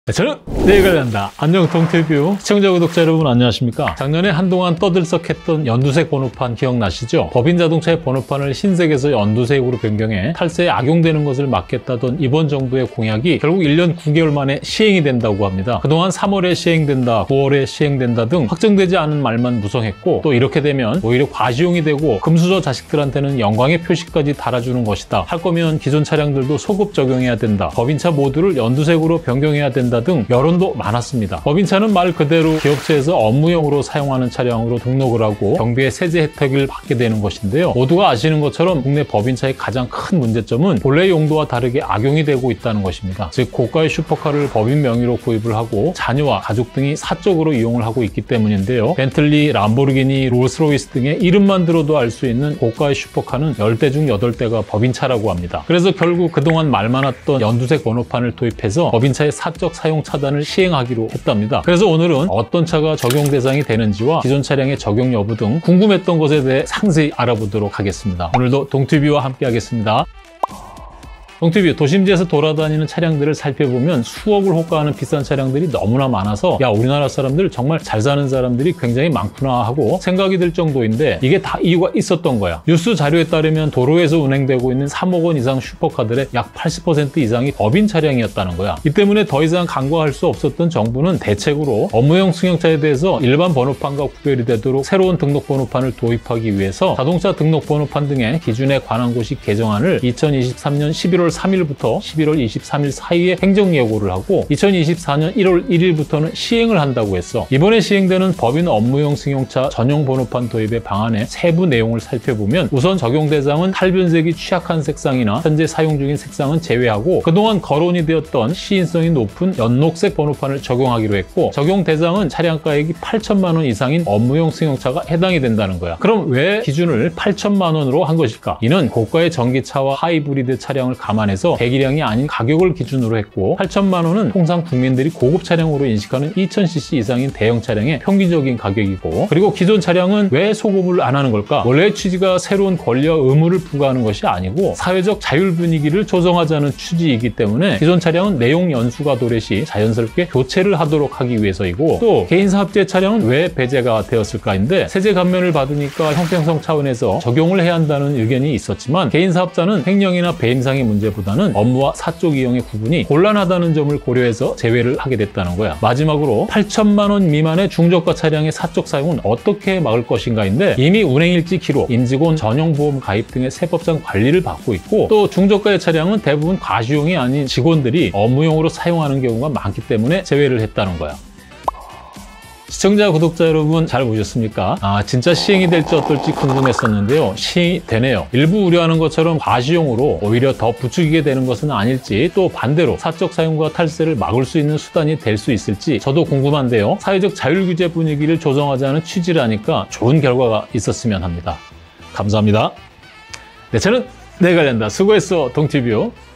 저는 내일 관련다. 안녕 동티뷰 시청자 구독자 여러분 안녕하십니까? 작년에 한동안 떠들썩했던 연두색 번호판 기억나시죠? 법인 자동차의 번호판을 흰색에서 연두색으로 변경해 탈세에 악용되는 것을 막겠다던 이번 정부의 공약이 결국 1년 9개월 만에 시행이 된다고 합니다. 그동안 3월에 시행된다, 9월에 시행된다 등 확정되지 않은 말만 무성했고, 또 이렇게 되면 오히려 과시용이 되고 금수저 자식들한테는 영광의 표시까지 달아주는 것이다. 할 거면 기존 차량들도 소급 적용해야 된다. 법인차 모두를 연두색으로 변경해야 된다 등 여론도 많았습니다. 법인차는 말 그대로 기업체에서 업무용으로 사용하는 차량으로 등록을 하고 경비의 세제 혜택을 받게 되는 것인데요. 모두가 아시는 것처럼 국내 법인차의 가장 큰 문제점은 본래 용도와 다르게 악용이 되고 있다는 것입니다. 즉 고가의 슈퍼카를 법인 명의로 구입을 하고 자녀와 가족 등이 사적으로 이용을 하고 있기 때문인데요. 벤틀리, 람보르기니, 롤스로이스 등의 이름만 들어도 알 수 있는 고가의 슈퍼카는 10대 중 8대가 법인차라고 합니다. 그래서 결국 그동안 말 많았던 연두색 번호판을 도입해서 법인차의 사적 사용 차단을 시행하기로 했답니다. 그래서 오늘은 어떤 차가 적용 대상이 되는지와 기존 차량의 적용 여부 등 궁금했던 것에 대해 상세히 알아보도록 하겠습니다. 오늘도 동티뷰와 함께 하겠습니다. 동티뷰 도심지에서 돌아다니는 차량들을 살펴보면 수억을 호가하는 비싼 차량들이 너무나 많아서 야, 우리나라 사람들 정말 잘 사는 사람들이 굉장히 많구나 하고 생각이 들 정도인데, 이게 다 이유가 있었던 거야. 뉴스 자료에 따르면 도로에서 운행되고 있는 3억 원 이상 슈퍼카들의 약 80% 이상이 법인 차량이었다는 거야. 이 때문에 더 이상 간과할 수 없었던 정부는 대책으로 업무용 승용차에 대해서 일반 번호판과 구별이 되도록 새로운 등록 번호판을 도입하기 위해서 자동차 등록 번호판 등의 기준에 관한 곳이 개정안을 2023년 11월 3일부터 11월 23일 사이에 행정예고를 하고 2024년 1월 1일부터는 시행을 한다고 했어. 이번에 시행되는 법인 업무용 승용차 전용 번호판 도입의 방안의 세부 내용을 살펴보면, 우선 적용 대상은 탈변색이 취약한 색상이나 현재 사용 중인 색상은 제외하고 그동안 거론이 되었던 시인성이 높은 연녹색 번호판을 적용하기로 했고, 적용 대상은 차량가액이 8천만 원 이상인 업무용 승용차가 해당이 된다는 거야. 그럼 왜 기준을 8천만 원으로 한 것일까? 이는 고가의 전기차와 하이브리드 차량을 감안해서 배기량이 아닌 가격을 기준으로 했고, 8천만 원은 통상 국민들이 고급 차량으로 인식하는 2000cc 이상인 대형 차량의 평균적인 가격이고, 그리고 기존 차량은 왜 소급을 안 하는 걸까? 원래의 취지가 새로운 권리와 의무를 부과하는 것이 아니고 사회적 자율 분위기를 조성하자는 취지이기 때문에 기존 차량은 내용 연수가 도래시 자연스럽게 교체를 하도록 하기 위해서이고, 또 개인사업자 차량은 왜 배제가 되었을까인데, 세제 감면을 받으니까 형평성 차원에서 적용을 해야 한다는 의견이 있었지만, 개인사업자는 횡령이나 배임상의 문제보다는 업무와 사적 이용의 구분이 곤란하다는 점을 고려해서 제외를 하게 됐다는 거야. 마지막으로 8천만 원 미만의 중저가 차량의 사적 사용은 어떻게 막을 것인가인데, 이미 운행일지 기록, 임직원 전용보험 가입 등의 세법상 관리를 받고 있고, 또 중저가의 차량은 대부분 과시용이 아닌 직원들이 업무용으로 사용하는 경우가 많기 때문에 제외를 했다는 거야. 시청자, 구독자 여러분 잘 보셨습니까? 진짜 시행이 될지 어떨지 궁금했었는데요. 시행이 되네요. 일부 우려하는 것처럼 과시용으로 오히려 더 부추기게 되는 것은 아닐지, 또 반대로 사적 사용과 탈세를 막을 수 있는 수단이 될 수 있을지 저도 궁금한데요. 사회적 자율규제 분위기를 조성하자는 취지라니까 좋은 결과가 있었으면 합니다. 감사합니다. 내 차는 내가 관련다. 수고했어, 동티뷰.